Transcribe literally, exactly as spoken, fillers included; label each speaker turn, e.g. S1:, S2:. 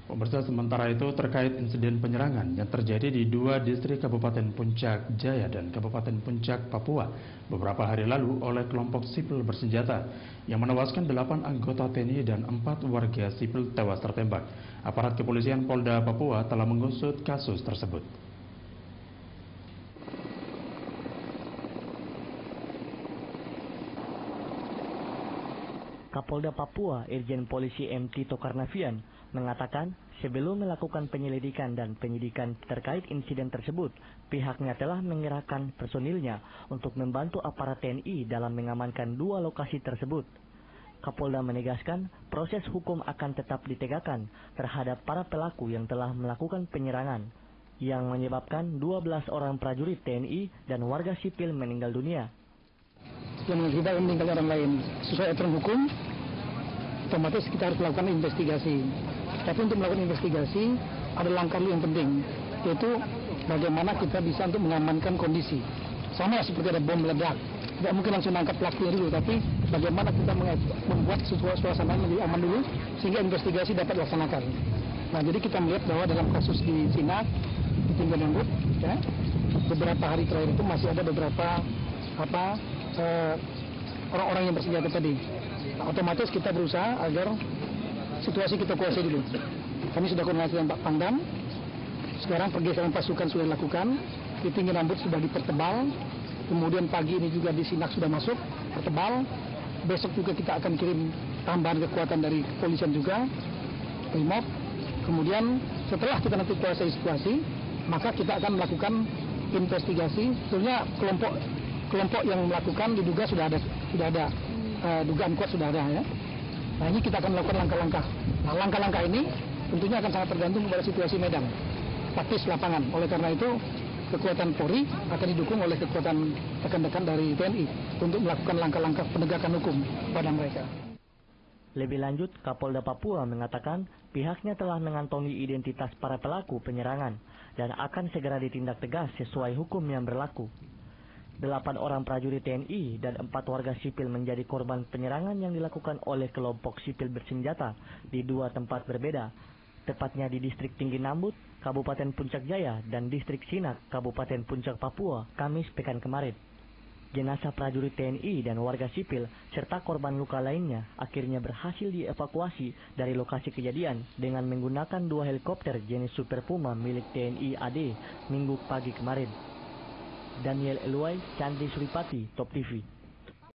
S1: Pemirsa, sementara itu terkait insiden penyerangan yang terjadi di dua distrik Kabupaten Puncak Jaya dan Kabupaten Puncak Papua beberapa hari lalu oleh kelompok sipil bersenjata yang menewaskan delapan anggota T N I dan empat warga sipil tewas tertembak. Aparat kepolisian Polda Papua telah mengusut kasus tersebut.
S2: Kapolda Papua, Irjen Polisi M Tito Karnavian, mengatakan sebelum melakukan penyelidikan dan penyidikan terkait insiden tersebut, pihaknya telah mengerahkan personilnya untuk membantu aparat T N I dalam mengamankan dua lokasi tersebut. Kapolda menegaskan proses hukum akan tetap ditegakkan terhadap para pelaku yang telah melakukan penyerangan yang menyebabkan dua belas orang prajurit T N I dan warga sipil meninggal dunia.
S3: Yang mengakibatkan meninggal orang lain sesuai aturan hukum, otomatis kita harus melakukan investigasi. Tapi untuk melakukan investigasi ada langkah yang penting, yaitu bagaimana kita bisa untuk mengamankan kondisi. Sama seperti ada bom meledak, tidak mungkin langsung angkat pelakunya dulu, tapi bagaimana kita membuat suasana menjadi aman dulu sehingga investigasi dapat dilaksanakan. Nah, jadi kita melihat bahwa dalam kasus di Sinak, di Tinggal Nyambut, ya, beberapa hari terakhir itu masih ada beberapa apa orang-orang uh, yang bersenjata tadi. Nah, otomatis kita berusaha agar situasi kita kuasai dulu. Kami sudah koordinasi dengan Pak Pangdam. Sekarang pergeseran pasukan sudah dilakukan. Di Tinggi Rambut sudah dipertebal. Kemudian pagi ini juga di Sinak sudah masuk pertebal. Besok juga kita akan kirim tambahan kekuatan dari kepolisian juga, Brimob. Kemudian setelah kita nanti kuasai situasi, maka kita akan melakukan investigasi. Sebenarnya kelompok kelompok yang melakukan diduga sudah ada sudah ada uh, dugaan kuat sudah ada, ya. Nah, ini kita akan melakukan langkah-langkah. Nah, langkah-langkah ini tentunya akan sangat tergantung kepada situasi medan, praktis lapangan. Oleh karena itu, kekuatan Polri akan didukung oleh kekuatan rekan-rekan dari T N I untuk melakukan langkah-langkah penegakan hukum pada mereka.
S2: Lebih lanjut, Kapolda Papua mengatakan pihaknya telah mengantongi identitas para pelaku penyerangan dan akan segera ditindak tegas sesuai hukum yang berlaku. Delapan orang prajurit T N I dan empat warga sipil menjadi korban penyerangan yang dilakukan oleh kelompok sipil bersenjata di dua tempat berbeda, tepatnya di Distrik Tinggi Nambut, Kabupaten Puncak Jaya, dan Distrik Sinak, Kabupaten Puncak Papua, Kamis pekan kemarin. Jenazah prajurit T N I dan warga sipil serta korban luka lainnya akhirnya berhasil dievakuasi dari lokasi kejadian dengan menggunakan dua helikopter jenis Super Puma milik T N I A D Minggu pagi kemarin. Daniel Eluai, Chandri Suripati, Top T V.